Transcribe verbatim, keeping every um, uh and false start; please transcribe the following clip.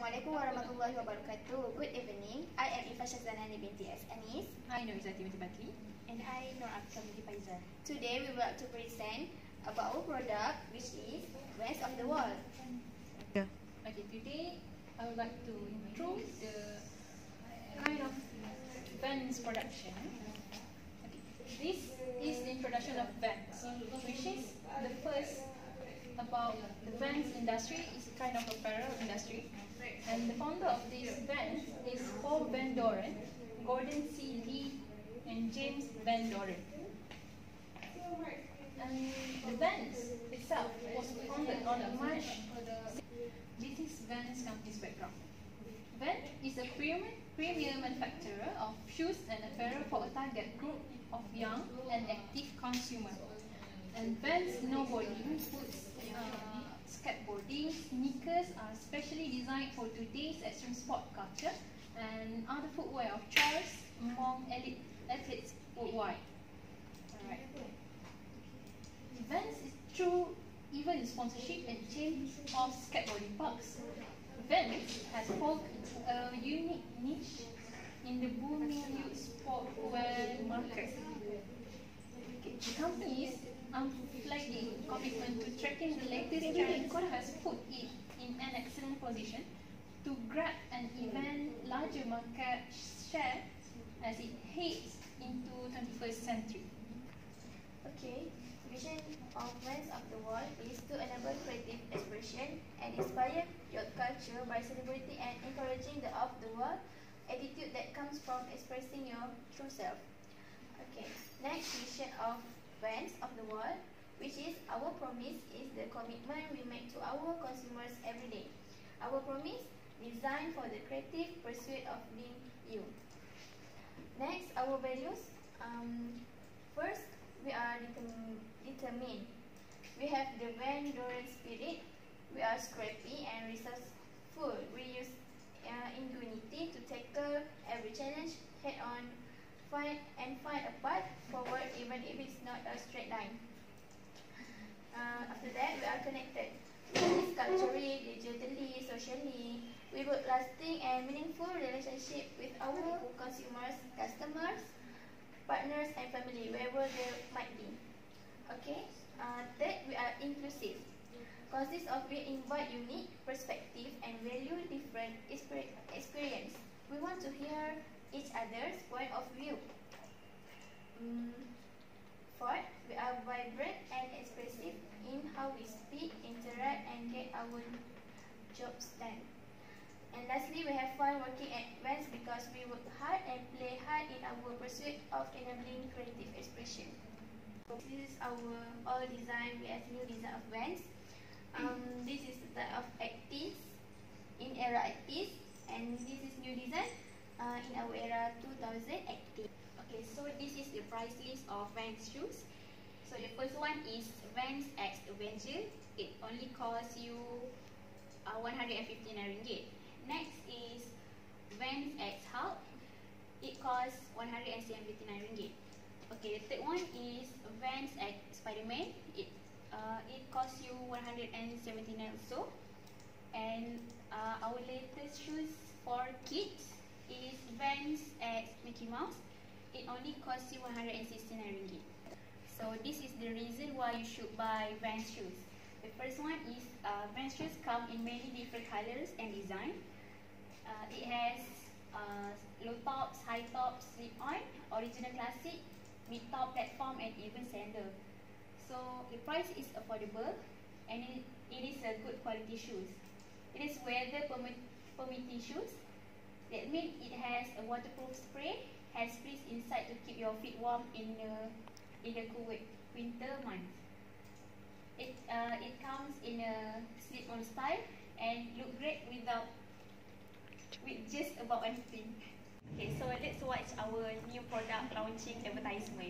Assalamualaikum warahmatullahi wabarakatuh. Good evening. I am Ifa Shazanani binti S. Anis. Hi, Norizati binti Batli. And I, Nur Afsar binti Faizal. Today we would like to present about our product, which is Vans of the Wall. Yeah. Okay, today I would like to introduce the kind of Vans production. Okay. This is the introduction of Vans, which is the first about the Vans industry. Is kind of apparel industry, and the founder of this Vans is Paul Van Doren, Gordon C. Lee, and James Van Doren. And the Vans itself was founded on March. This is Vans company's background. Vans is a premium, premium manufacturer of shoes and apparel for a target group of young and active consumers. And Vans snowboarding, boots, uh, skateboarding, sneakers are specially designed for today's extreme sport culture and other footwear of choice among elite athletes worldwide. Alright. Vans is true even in sponsorship and chain of skateboarding parks. Vans has formed a unique niche in the booming youth sportwear market. Okay. The company's unflagging commitment to tracking the latest trends has put it in an excellent position to grab an even larger market share as it heads into twenty-first century. Okay, vision of Vans of the Wall is to enable creative expression and inspire youth culture by celebrating and encouraging the off-the-wall attitude that comes from expressing your true self. Okay, next vision of Vans of the Wall, which is our promise, is the commitment we make to our consumers every day. Our promise, designed for the creative pursuit of being you. Next, our values. Um, first, we are determ determined. We have the Van Doren spirit. We are scrappy and resourceful. We use uh, ingenuity to tackle every challenge head on. Find and find a path forward even if it's not a straight line. Uh, after that, we are connected. We live culturally, digitally, socially. We build lasting and meaningful relationship with our consumers, customers, partners, and family, wherever they might be. Okay. Uh, third, we are inclusive. Consists of we invite unique perspective and value different experience. We want to hear each other's point of view. Mm. Fourth, we are vibrant and expressive in how we speak, interact, and get our jobs done. And lastly, we have fun working at Vans because we work hard and play hard in our pursuit of enabling creative expression. This is our all design. We have new design of Vans. Um, this is the type of eighties, in era eighties, and this is new design. Uh, in our era two thousand eighteen. Okay, so this is the price list of Vans shoes. So the first one is Vans X Avenger. It only costs you uh, one hundred fifty-nine ringgit. Next is Vans X Hulk. It costs one hundred seventy-nine ringgit. Okay, the third one is Vans X Spider-Man. It uh, it costs you one hundred seventy-nine also. And uh, our latest shoes for kids is Vans X Mickey Mouse. It only costs you one hundred sixty-nine ringgit. So this is the reason why you should buy Vans shoes. The first one is uh, Vans shoes come in many different colors and design. Uh, it has uh, low tops, high tops, slip-on, original classic, mid-top platform, and even sandal. So the price is affordable and it, it is a good quality shoes. It is weather permit permitting shoes. That means it has a waterproof spray, has fleece inside to keep your feet warm in the in the cool winter months. It uh, it comes in a slip-on style and look great without with just about anything. Okay, so let's watch our new product launching advertisement.